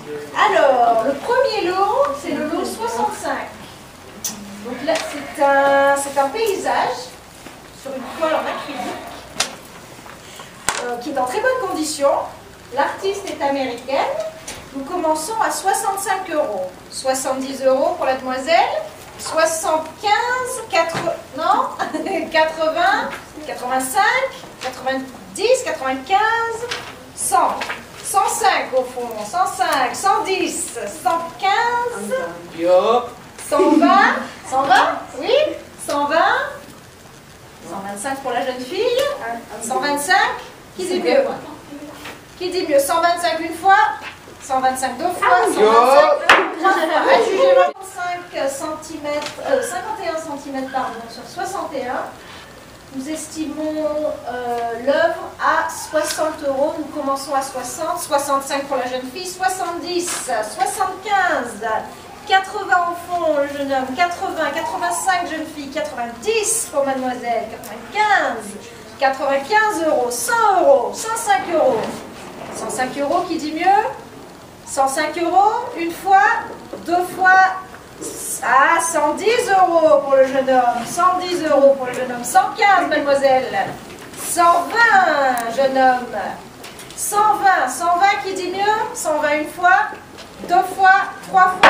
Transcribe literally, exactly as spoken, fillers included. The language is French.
Alors, le premier lot, c'est le lot soixante-cinq. Donc là, c'est un, c'est un paysage sur une toile en acrylique euh, qui est en très bonne condition. L'artiste est américaine. Nous commençons à soixante-cinq euros. soixante-dix euros pour la demoiselle. soixante-quinze, quatre-vingts, non, quatre-vingts, quatre-vingt-cinq, quatre-vingt-dix, quatre-vingt-quinze, cent. cent cinq au fond, cent cinq, cent dix, cent quinze, cent vingt, cent vingt, oui, cent vingt, cent vingt-cinq pour la jeune fille, cent vingt-cinq, qui dit mieux? Qui dit mieux? cent vingt-cinq une fois, cent vingt-cinq deux fois, cent vingt-cinq trois fois. Adjugez-moi cinq centimètres, euh, cinquante et un centimètres pardon, sur soixante et un. Nous estimons euh, l'œuvre à soixante euros. Nous commençons à soixante, soixante-cinq pour la jeune fille, soixante-dix, soixante-quinze, quatre-vingts au fond, le jeune homme, quatre-vingts, quatre-vingt-cinq, jeune fille, quatre-vingt-dix pour mademoiselle, quatre-vingt-quinze, quatre-vingt-quinze euros, cent euros, cent cinq euros. cent cinq euros, qui dit mieux? cent cinq euros, une fois, deux fois. Ah, cent dix euros pour le jeune homme, cent dix euros pour le jeune homme, cent quinze mademoiselle, cent vingt jeune homme, cent vingt, cent vingt qui dit mieux, cent vingt une fois, deux fois, trois